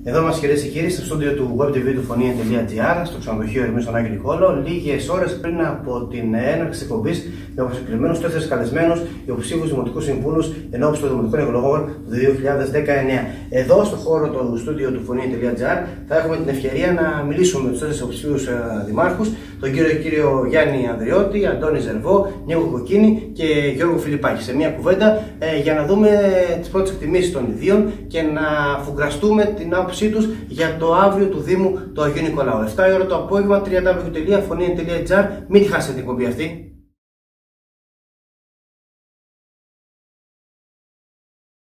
Εδώ μας, κυρίες και κύριοι, στο στούντιο του webtv του Φωνή.gr, στο ξενοδοχείο Ερμή στον Άγιο Νικόλαο, λίγες ώρες πριν από την έναρξη της εκπομπής, με προσκεκλημένους 4 καλεσμένους υποψήφιους δημοτικούς συμβούλους ενώπιση των δημοτικών εκλογών του 2019. Εδώ, στο χώρο του στούντιο του Φωνή.gr, θα έχουμε την ευκαιρία να μιλήσουμε με τους 4 υποψήφιους δημάρχους, τον κύριο Γιάννη Ανδριώτη, Αντώνη Ζερβό, Νίκο Κοκκίνη και Γιώργο Φιλιππάκη. Σε μια κουβέντα για να δούμε τις πρώτες εκτιμήσεις των ιδίων και να φουγκραστούμε την άποψή τους για το αύριο του Δήμου του Αγίου Νικολάου. 7 η ώρα το απόγευμα, www.foni.gr. Μην τη χάσετε την εκπομπή αυτή.